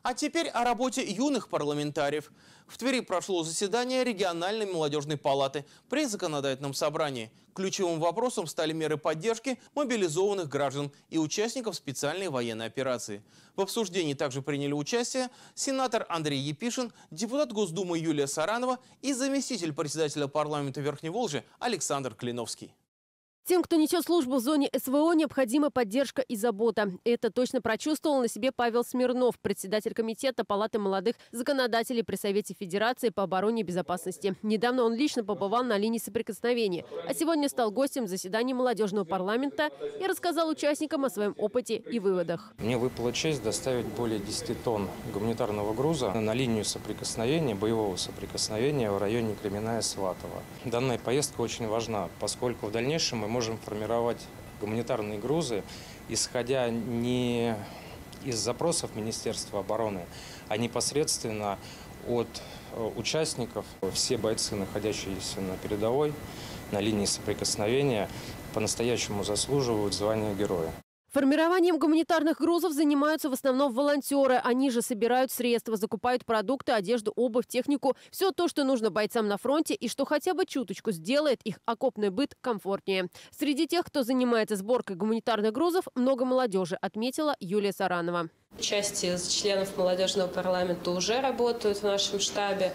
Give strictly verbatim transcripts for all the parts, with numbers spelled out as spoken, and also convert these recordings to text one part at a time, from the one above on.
А теперь о работе юных парламентариев. В Твери прошло заседание региональной молодежной палаты при законодательном собрании. Ключевым вопросом стали меры поддержки мобилизованных граждан и участников специальной военной операции. В обсуждении также приняли участие сенатор Андрей Епишин, депутат Госдумы Юлия Саранова и заместитель председателя парламента Верхневолжья Александр Клиновский. Тем, кто несет службу в зоне СВО, необходима поддержка и забота. Это точно прочувствовал на себе Павел Смирнов, председатель комитета Палаты молодых законодателей при Совете Федерации по обороне и безопасности. Недавно он лично побывал на линии соприкосновения, а сегодня стал гостем заседания молодежного парламента и рассказал участникам о своем опыте и выводах. Мне выпала честь доставить более десяти тонн гуманитарного груза на линию соприкосновения, боевого соприкосновения в районе Кременная-Сватово. Данная поездка очень важна, поскольку в дальнейшем мы можем формировать гуманитарные грузы, исходя не из запросов Министерства обороны, а непосредственно от участников. Все бойцы, находящиеся на передовой, на линии соприкосновения, по-настоящему заслуживают звания героя. Формированием гуманитарных грузов занимаются в основном волонтеры. Они же собирают средства, закупают продукты, одежду, обувь, технику. Все то, что нужно бойцам на фронте и что хотя бы чуточку сделает их окопный быт комфортнее. Среди тех, кто занимается сборкой гуманитарных грузов, много молодежи, отметила Юлия Саранова. Часть из членов молодежного парламента уже работают в нашем штабе.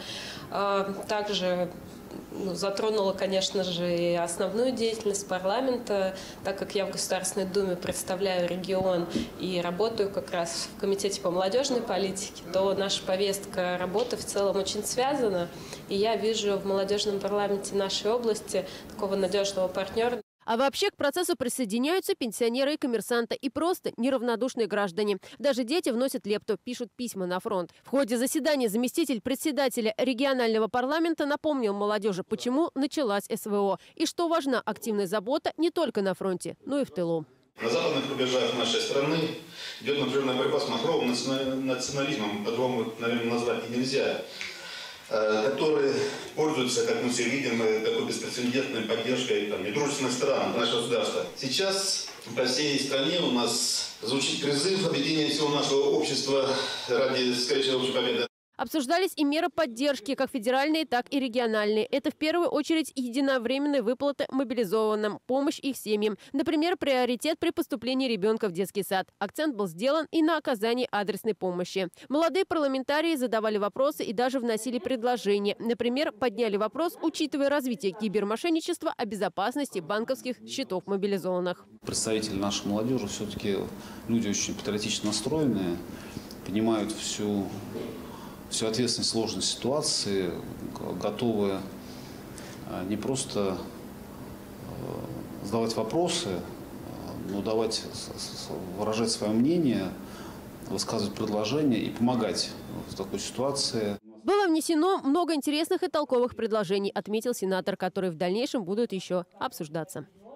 Также Ну, затронула, конечно же, и основную деятельность парламента, так как я в Государственной Думе представляю регион и работаю как раз в Комитете по молодежной политике, то наша повестка работы в целом очень связана. И я вижу в молодежном парламенте нашей области такого надежного партнера. А вообще к процессу присоединяются пенсионеры и коммерсанты и просто неравнодушные граждане. Даже дети вносят лепту, пишут письма на фронт. В ходе заседания заместитель председателя регионального парламента напомнил молодежи, почему началась СВО и что важна активная забота не только на фронте, но и в тылу. На западных рубежах нашей страны идет напрямую борьба с махровым национализмом, по-другому, наверное, назвать и нельзя, которые пользуются, как мы все видим, такой беспрецедентной поддержкой там, недружественных стран нашего государства. Сейчас по всей стране у нас звучит призыв объединения всего нашего общества ради скорейшей общей победы. Обсуждались и меры поддержки, как федеральные, так и региональные. Это в первую очередь единовременные выплаты мобилизованным, помощь их семьям. Например, приоритет при поступлении ребенка в детский сад. Акцент был сделан и на оказании адресной помощи. Молодые парламентарии задавали вопросы и даже вносили предложения. Например, подняли вопрос, учитывая развитие кибермошенничества, о безопасности банковских счетов мобилизованных. Представители нашей молодежи все-таки люди очень патриотично настроенные, понимают всю... всю ответственность сложной ситуации, готовы не просто задавать вопросы, но давать, выражать свое мнение, высказывать предложения и помогать в такой ситуации. Было внесено много интересных и толковых предложений, отметил сенатор, которые в дальнейшем будут еще обсуждаться.